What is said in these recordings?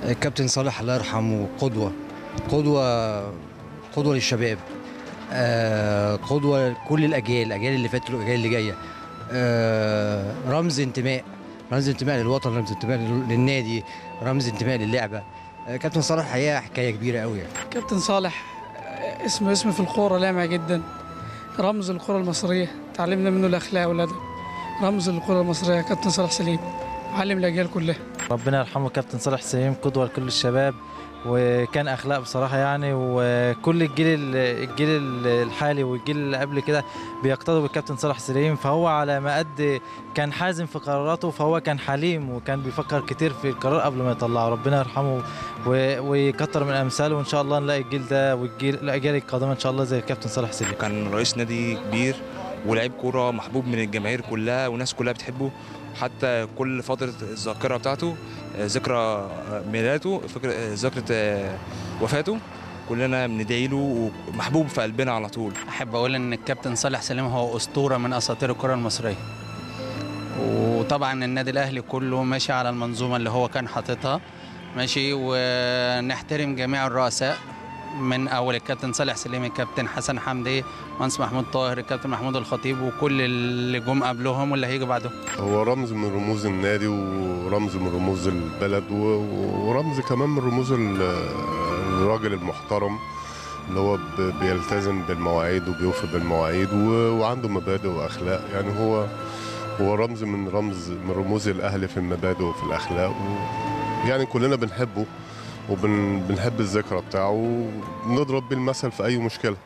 الكابتن صالح الله يرحمه قدوة. قدوة قدوة للشباب. قدوة لكل الأجيال اللي فاتت والأجيال اللي جاية. رمز انتماء. رمز انتماء للوطن، رمز انتماء للنادي، رمز انتماء للعبة. كابتن صالح الحقيقة حكاية كبيرة قوي يعني. كابتن صالح اسم في الكورة لامع جدا، رمز الكرة المصرية، تعلمنا منه الأخلاق والأدب. رمز الكرة المصرية كابتن صالح سليم، علم الأجيال كلها. ربنا يرحمه كابتن صالح سليم، قدوة لكل الشباب، وكان اخلاق بصراحه يعني، وكل الجيل الحالي والجيل اللي قبل كده بيقتدوا بالكابتن صالح سليم. فهو على ما قد كان حازم في قراراته، فهو كان حليم وكان بيفكر كتير في القرار قبل ما يطلعه. ربنا يرحمه ويكتر من امثاله، وان شاء الله نلاقي الجيل ده الاجيال القادمه ان شاء الله زي الكابتن صالح سليم. كان رئيس نادي كبير ولاعب كوره محبوب من الجماهير كلها، والناس كلها بتحبه. حتى كل فتره الذاكره بتاعته، ذكرى ميلاده، ذكرى وفاته، كلنا بندعي له ومحبوب في قلبنا على طول. احب اقول ان الكابتن صالح سليم هو اسطوره من اساطير الكره المصريه، وطبعا النادي الاهلي كله ماشي على المنظومه اللي هو كان حاططها ماشي. ونحترم جميع الرؤساء من اول الكابتن صالح سليم، الكابتن حسن حمدي، مهندس محمود طاهر، الكابتن محمود الخطيب، وكل اللي جم قبلهم واللي هيجوا بعدهم. هو رمز من رموز النادي، ورمز من رموز البلد، ورمز كمان من رموز الراجل المحترم اللي هو بيلتزم بالمواعيد وبيوفي بالمواعيد وعنده مبادئ واخلاق. يعني هو رمز من رموز الاهلي في المبادئ وفي الاخلاق، يعني كلنا بنحبه وبنحب الذكرى بتاعه، ونضرب بيه المثل في اي مشكله.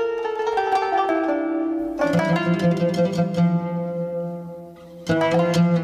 Thank you.